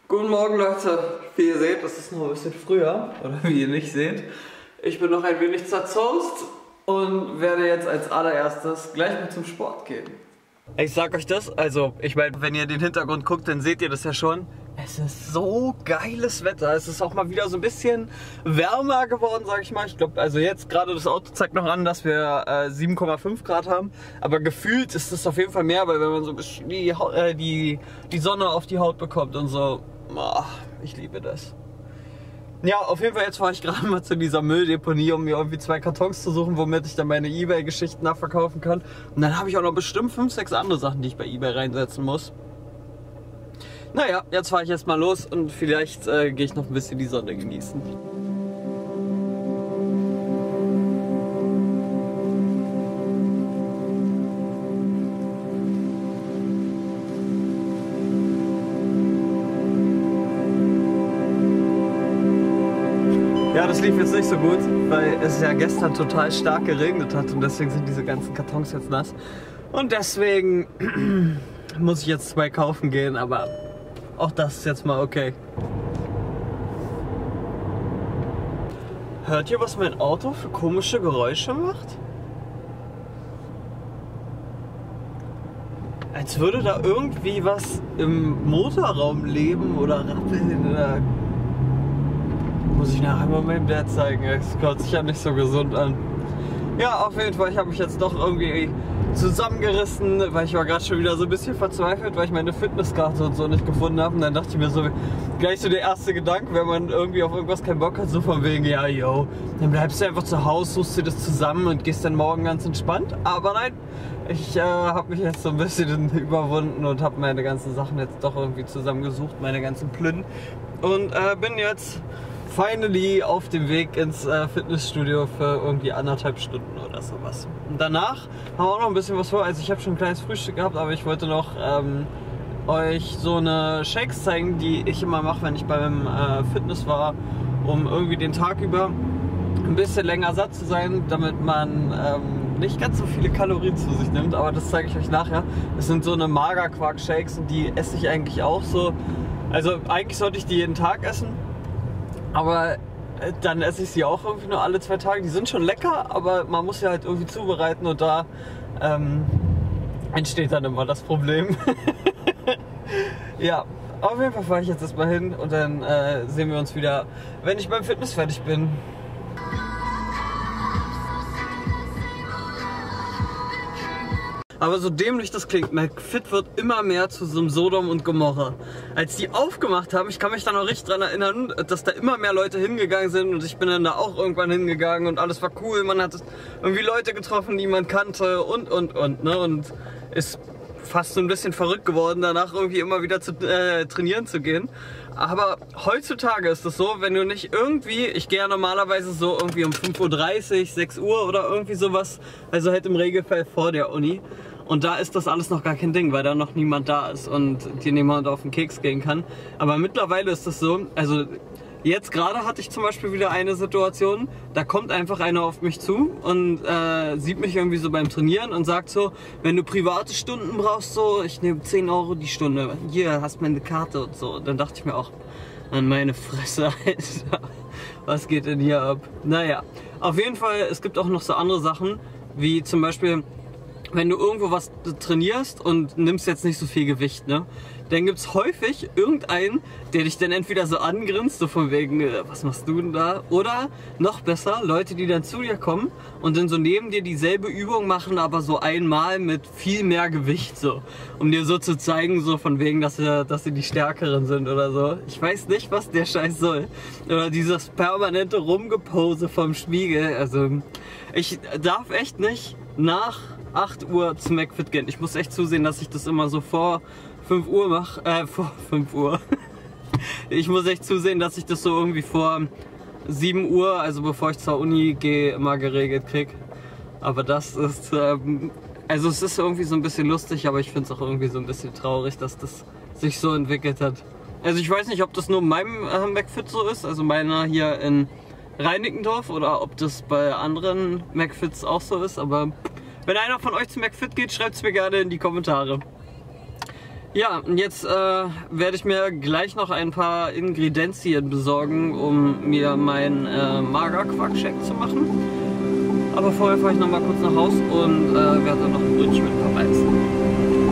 Guten Morgen Leute, wie ihr seht, es ist noch ein bisschen früher, oder wie ihr nicht seht. Ich bin noch ein wenig zerzaust und werde jetzt als allererstes gleich mal zum Sport gehen. Ich sag euch das, also ich meine, wenn ihr den Hintergrund guckt, dann seht ihr das ja schon. Es ist so geiles Wetter, es ist auch mal wieder so ein bisschen wärmer geworden, sag ich mal. Ich glaube, also jetzt gerade das Auto zeigt noch an, dass wir 7,5 Grad haben. Aber gefühlt ist es auf jeden Fall mehr, weil wenn man so ein bisschen die Sonne auf die Haut bekommt und so, oh, ich liebe das. Ja, auf jeden Fall jetzt fahre ich gerade mal zu dieser Mülldeponie, um mir irgendwie 2 Kartons zu suchen, womit ich dann meine eBay-Geschichten nachverkaufen kann. Und dann habe ich auch noch bestimmt 5, 6 andere Sachen, die ich bei eBay reinsetzen muss. Naja, jetzt fahre ich erstmal los und vielleicht gehe ich noch ein bisschen die Sonne genießen. Ja, das lief jetzt nicht so gut, weil es ja gestern total stark geregnet hat und deswegen sind diese ganzen Kartons jetzt nass. Und deswegen muss ich jetzt 2 kaufen gehen, aber auch das ist jetzt mal okay. Hört ihr, was mein Auto für komische Geräusche macht? Als würde da irgendwie was im Motorraum leben oder rappeln oder... Muss ich nachher mal meinem Dad zeigen, es hört sich ja nicht so gesund an. Ja, auf jeden Fall, ich habe mich jetzt doch irgendwie zusammengerissen, weil ich war gerade schon wieder so ein bisschen verzweifelt, weil ich meine Fitnesskarte und so nicht gefunden habe. Und dann dachte ich mir so, gleich so der erste Gedanke, wenn man irgendwie auf irgendwas keinen Bock hat, so von wegen, ja, yo, dann bleibst du einfach zu Hause, suchst dir das zusammen und gehst dann morgen ganz entspannt. Aber nein, ich habe mich jetzt so ein bisschen überwunden und habe meine ganzen Sachen jetzt doch irgendwie zusammengesucht, meine ganzen Plünnen. Und bin jetzt finally auf dem Weg ins Fitnessstudio für irgendwie 1,5 Stunden oder sowas. Und danach haben wir auch noch ein bisschen was vor. Also ich habe schon ein kleines Frühstück gehabt, aber ich wollte noch euch so eine Shakes zeigen, die ich immer mache, wenn ich beim Fitness war, um irgendwie den Tag über ein bisschen länger satt zu sein, damit man nicht ganz so viele Kalorien zu sich nimmt. Aber das zeige ich euch nachher. Das sind so eine Magerquark-Shakes und die esse ich eigentlich auch so. Also eigentlich sollte ich die jeden Tag essen. Aber dann esse ich sie auch irgendwie nur alle 2 Tage. Die sind schon lecker, aber man muss sie halt irgendwie zubereiten und da entsteht dann immer das Problem. Ja, auf jeden Fall fahre ich jetzt erstmal hin und dann sehen wir uns wieder, wenn ich beim Fitness fertig bin. Aber so dämlich das klingt, McFit wird immer mehr zu so einem Sodom und Gomorra. Als die aufgemacht haben, ich kann mich da noch richtig dran erinnern, dass da immer mehr Leute hingegangen sind und ich bin dann da auch irgendwann hingegangen und alles war cool. Man hat irgendwie Leute getroffen, die man kannte und, ne? Und ist fast so ein bisschen verrückt geworden, danach irgendwie immer wieder zu trainieren zu gehen. Aber heutzutage ist es so, wenn du nicht irgendwie, ich gehe ja normalerweise so irgendwie um 5:30 Uhr, 6 Uhr oder irgendwie sowas, also halt im Regelfall vor der Uni. Und da ist das alles noch gar kein Ding, weil da noch niemand da ist und dir niemand auf den Keks gehen kann. Aber mittlerweile ist das so, also jetzt gerade hatte ich zum Beispiel wieder eine Situation, da kommt einfach einer auf mich zu und sieht mich irgendwie so beim Trainieren und sagt so, wenn du private Stunden brauchst, so, ich nehme 10 Euro die Stunde, hier, hast meine Karte und so. Und dann dachte ich mir auch, an meine Fresse, Alter, was geht denn hier ab? Naja, auf jeden Fall, es gibt auch noch so andere Sachen, wie zum Beispiel, wenn du irgendwo was trainierst und nimmst jetzt nicht so viel Gewicht, ne? Dann gibt es häufig irgendeinen, der dich dann entweder so angrinst, so von wegen, was machst du denn da? Oder noch besser, Leute, die dann zu dir kommen und dann so neben dir dieselbe Übung machen, aber so einmal mit viel mehr Gewicht, so. Um dir so zu zeigen, so von wegen, dass sie die Stärkeren sind oder so. Ich weiß nicht, was der Scheiß soll. Oder dieses permanente Rumgepose vom Spiegel. Also, ich darf echt nicht nach 8 Uhr zum McFit gehen. Ich muss echt zusehen, dass ich das immer so vor 5 Uhr mache, vor 5 Uhr. Ich muss echt zusehen, dass ich das so irgendwie vor 7 Uhr, also bevor ich zur Uni gehe, immer geregelt kriege. Aber das ist, also es ist irgendwie so ein bisschen lustig, aber ich finde es auch irgendwie so ein bisschen traurig, dass das sich so entwickelt hat. Also ich weiß nicht, ob das nur in meinem McFit so ist, also meiner hier in Reinickendorf, oder ob das bei anderen McFits auch so ist, aber wenn einer von euch zum McFit geht, schreibt es mir gerne in die Kommentare. Ja, und jetzt werde ich mir gleich noch ein paar Ingredienzien besorgen, um mir meinen Magerquark-Shake zu machen. Aber vorher fahre ich noch mal kurz nach Haus und werde dann noch ein Brötchen mit verreißen.